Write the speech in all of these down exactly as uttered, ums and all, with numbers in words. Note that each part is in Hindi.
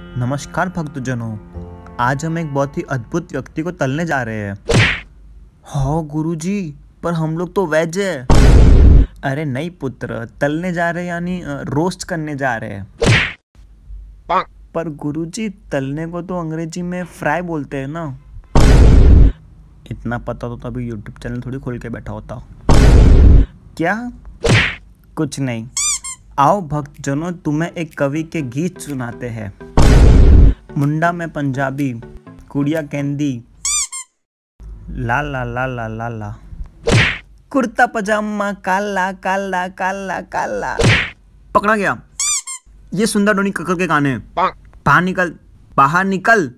नमस्कार भक्तजनों, आज हम एक बहुत ही अद्भुत व्यक्ति को तलने जा रहे हैं। हाँ गुरुजी, पर हम लोग तो वेज है। अरे नहीं पुत्र, तलने जा रहे हैं यानी रोस्ट करने जा रहे हैं। पर गुरुजी, तलने को तो अंग्रेजी में फ्राई बोलते हैं ना। इतना पता तो तभी यूट्यूब चैनल थोड़ी खोल के बैठा होता। क्या? कुछ नहीं। आओ भक्तजनों, तुम्हें एक कवि के गीत सुनाते हैं। मुंडा में पंजाबी, कुड़िया कैंदी, ला ला ला ला ला ला, कुर्ता पजामा काला काला काला काला। पकड़ा गया। ये सुंदर डोनी कक्कर के गाने। बाहर निकल, बाहर निकल।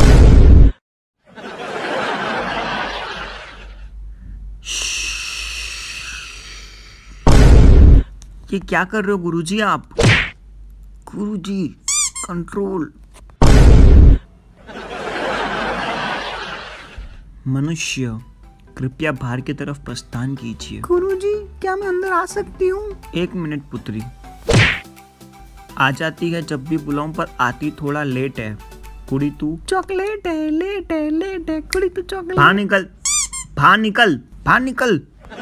ये क्या कर रहे हो गुरुजी आप? गुरुजी, कंट्रोल। मनुष्य, कृपया बाहर की तरफ प्रस्थान कीजिए। गुरुजी, क्या मैं अंदर आ सकती हूँ? एक मिनट पुत्री। आ जाती है जब भी बुलाऊं, पर आती थोड़ा लेट है। कुड़ी तू चॉकलेट है, लेट है, लेट है, कुड़ी तू चॉकलेट। बाहर निकल, बाहर निकल, बाहर निकल।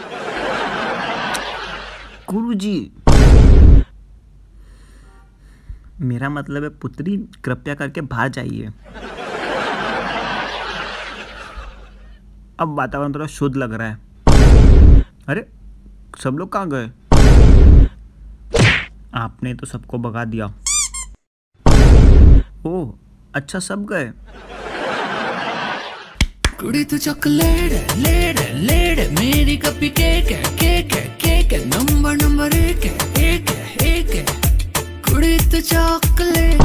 गुरुजी, मेरा मतलब है पुत्री, कृपया करके बाहर जाइए। अब वातावरण थोड़ा शुद्ध लग रहा है। अरे सब लोग कहाँ गए? आपने तो सबको भगा दिया। ओह अच्छा, सब गए। कुड़ी तू चॉकलेट लेट लेट, मेरी कपी केक है, केक है, केक है, नंबर नंबर एक है, एक है, एक है। कुड़ी तू चॉकलेट।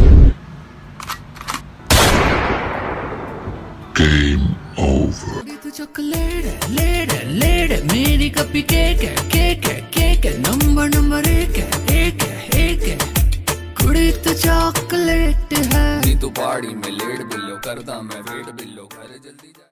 Game over. कुड़ी तू चॉकलेट लेट लेट, मेरी कपी केक है, केक है, केक है, नंबर नंबर एक है, एक है, एक है। कुड़ी तू चॉकलेट है। नी तू पहाड़ी में लेट बिल्लो करदा मैं वेट बिल्लो घर जल्दी जा।